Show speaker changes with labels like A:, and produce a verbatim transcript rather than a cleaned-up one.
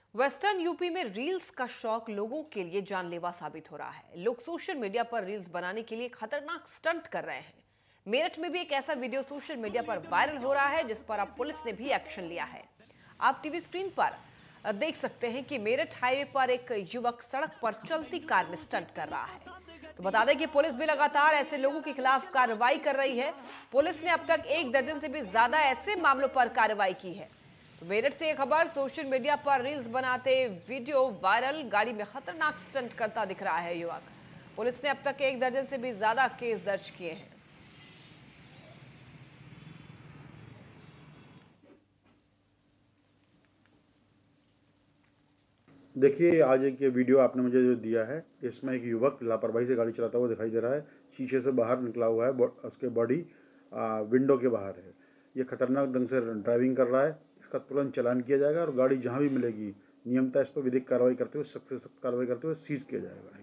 A: Western UP में reels का शौक लोगों के लिए जानलेवा साबित हो रहा है। लोग सोशल मीडिया पर रील्स बनाने के लिए खतरनाक स्टंट कर रहे हैं। मेरठ में भी एक ऐसा वीडियो सोशल मीडिया पर वायरल हो रहा है जिस पर अब पुलिस ने भी एक्शन लिया है। आप टीवी स्क्रीन पर देख सकते हैं कि मेरठ हाईवे पर एक युवक सड़क पर चलती कार में स्टंट कर रहा है। तो बता दें कि पुलिस भी लगातार ऐसे लोगों के खिलाफ कार्रवाई कर रही है। पुलिस ने अब तक एक दर्जन से भी ज्यादा ऐसे मामलों पर कार्रवाई की है। तो मेरठ से एक खबर, सोशल मीडिया पर रील्स बनाते वीडियो वायरल, गाड़ी में खतरनाक स्टंट करता दिख रहा है युवक। पुलिस ने अब तक एक दर्जन से भी ज्यादा केस दर्ज किए हैं।
B: देखिए, आज एक ये वीडियो आपने मुझे जो दिया है, इसमें एक युवक लापरवाही से गाड़ी चलाता हुआ दिखाई दे रहा है। शीशे से बाहर निकला हुआ है, उसके बॉडी विंडो के बाहर है। ये खतरनाक ढंग से ड्राइविंग कर रहा है। इसका तुरंत चालान किया जाएगा और गाड़ी जहां भी मिलेगी नियमतः इस पर विधिक कार्रवाई करते हुए, सख्त से सख्त कार्रवाई करते हुए सीज किया जाएगा।